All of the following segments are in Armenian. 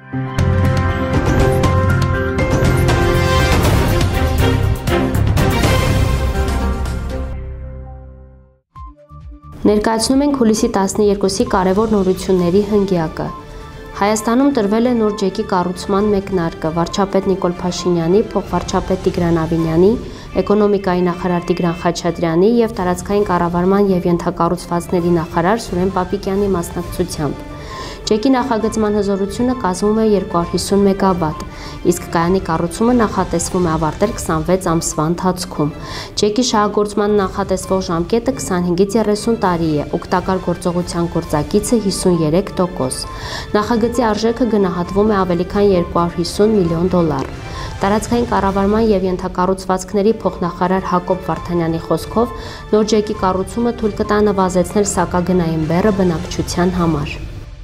Ներկայացնում ենք հուլիսի 12-ի կարևոր նորությունների հնգյակը։ Հայաստանում տրվել է նոր ջեկի կառուցման մեկնարկը վարչապետ Նիկոլ Փաշինյանի, փոխվարչապետ Տիգրան Ավինյանի, էկոնոմիկայի նախարար Տիգրան Խաչատրյանի եւ տարածքային կառավարման եւ ենթակառուցվածքների նախարար Սուրեն Պապիկյանի մասնակցությամբ։ Ջեկի նախագծման հզորությունը կազմում է 250 մեգավատ, իսկ կայանի կառուցումը նախատեսվում է ավարտել 26 ամսվա ընթացքում։ Ջեկի շահագործման նախատեսվող ժամկետը 25-ից 30 տարի է, օգտակար գործողության գործակիցը 53%։ Նախագծի արժեքը գնահատվում է ավելի քան 250 միլիոն դոլար։ Տարածքային կառավարման եւ ենթակառուցվածքների փոխնախարար Հակոբ Վարդանյանի խոսքով նոր ջեկի կառուցումը թույլ կտա նվազեցնել սակագնային բեռը բնակչության համար։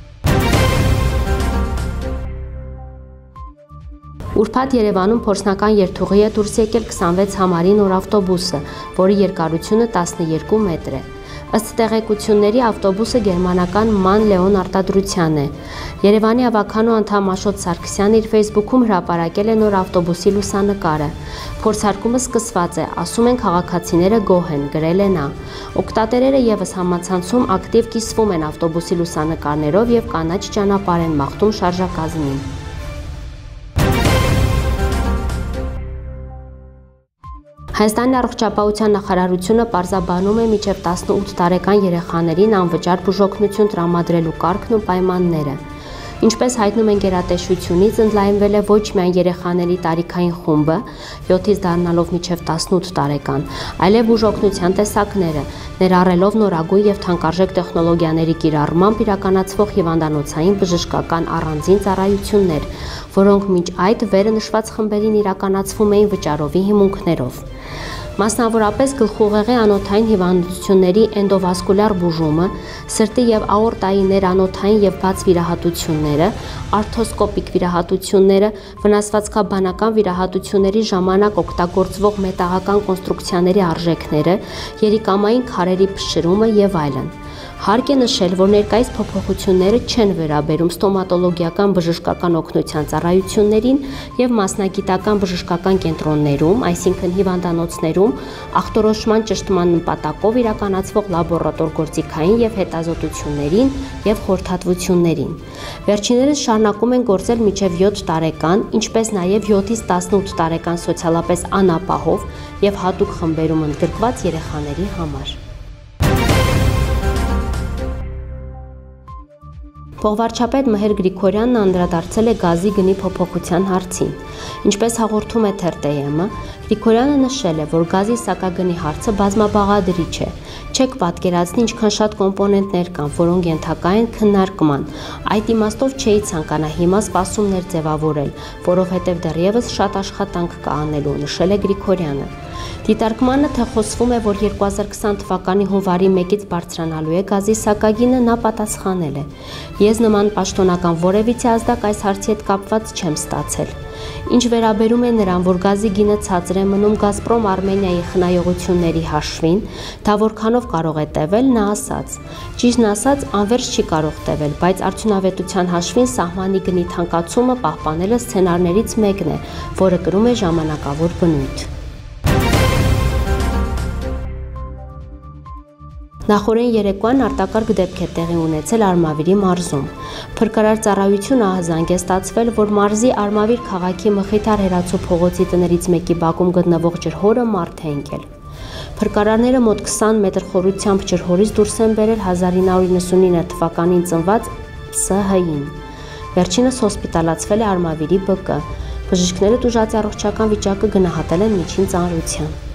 Ուրբաթ Երևանում փորձնական երթուղի է դուրս եկել 26 համարի նոր ավտոբուսը, որի երկարությունը 12 մետր է։ Ըստ տեղեկությունների ավտոբուսը գերմանական MAN Leon արտադրության է։ Երևանի ավականու անդամ Աշոտ Սարգսյանը իր Facebook-ում հրապարակել է նոր ավտոբուսի լուսանկարը։ Փորձարկումը սկսված է, ասում են քաղաքացիները գոհ են, գրել է նա։ Օգտատերերը եւս համացանցում ակտիվ կիսվում են ավտոբուսի լուսանկարներով եւ կանաչ ճանապարհ են մաղթում շարժակազմին։ Հայաստանի առողջապահության նախարարությունը պարզաբանում է մինչև 18 տարեկան երեխաներին անվճար բուժօգնություն տրամադրելու կարգն ու պայմանները։ Ինչպես հայտնում են գերատեսչությունից, ընդլայնվել է ոչ միայն երեխաների տարիքային խումբը, 7-ից դառնալով մինչև 18 տարեկան, այլև բուժօգնության տեսակները, ներառելով նորագույն եւ թանկարժեք տեխնոլոգիաների կիրառմամբ իրականացվող հիվանդանոցային բժշկական առանձին ծառայություններ, որոնք մինչ այդ վերը նշված խմբերին իրականացվում էին վճարովի հիմունքներով։ Մասնավորապես գլխուղեղի անոթային հիվանդությունների էնդովասկուլյար բուժումը, սրտի եւ աորտայի ներանոթային եւ բաց վիրահատությունները, արթրոսկոպիկ վիրահատությունները, վնասվածքաբանական վիրահատությունների ժամանակ օգտագործվող մետաղական կոնստրուկցիաների արժեքները, երիկամային քարերի փշրումը եւ այլն։ Հարկ է նշել, որ ներկայիս փոփոխությունները չեն վերաբերում ստոմատոլոգիական բժշկական օգնության ծառայություններին եւ մասնագիտական բժշկական կենտրոններում, այսինքն հիվանդանոցներում, ախտորոշման ճշտման նպատակով իրականացվող լաբորատոր գործիքային եւ հետազոտություններին եւ խորհրդատվություններին։ Վերջիններս շարունակում են գործել մինչեւ 7 տարեկան, ինչպես նաեւ 7-ից 18 տարեկան սոցիալապես անապահով եւ հատուկ խմբերում ընդգրկված երեխաների համար։ Փոխվարչապետ Մհեր Գրիգորյանն անդրադարձել է գազի գնի փոփոխության հարցին։ Ինչպես հաղորդում է TRTM-ը, Գրիգորյանը նշել է, որ գազի սակագնի հարցը բազմաբաղադրիչ է։ Չեք պատկերացնի ինչքան շատ կոմպոնենտներ կան, որոնք ենթակա են քննարկման։ Այդ իմաստով չէի ցանկանա հիմա սպասումներ ձևավորել, որովհետև դեռևս շատ աշխատանք կա անելու, նշել է Գրիգորյանը։ Դիտարկմանը թե խոսվում է, որ 2020 թվականի հունվարի 1-ից բարձրանալու է գազի սակագինը, նա պատասխանել է. Ես նման պաշտոնական որևիցե ազդակ այս հարցի հետ կապված չեմ ստացել։ Ինչ վերաբերում է նրան, որ գազի գինը ցածր է մնում Գազպրոմ Արմենիայի խնայողությունների հաշվին, դա որքանով կարող է տևել, նա ասաց. Ճիշտն ասած, անվերջ չի կարող տևել, բայց արդյունավետության հաշվին սահմանի գնի թանկացումը պահպանելը սցենարներից մեկն է, որը կրում է ժամանակավոր բնույթ։ Նախորեն երեկոյան արտակարգ դեպք է տեղի ունեցել Արմավիրի մարզում։ Փրկարար ծառայությունը ահազանգ է ստացվել, որ մարզի Արմավիր քաղաքի Մխիթար Հերացու փողոցի տներից մեկի բակում գտնվող ջրհորը մարդ է ընկել։ Փրկարարները մոտ 20 մետր խորությամբ ջրհորից դուրս են բերել 1999 թվականին ծնված ՍՀ-ին։ Վերջինս հոսպիտալացվել է Արմավիրի ԲԿ։ Բժիշկները տուժածի առողջական վիճակը գնահատել են միջին ծանրության։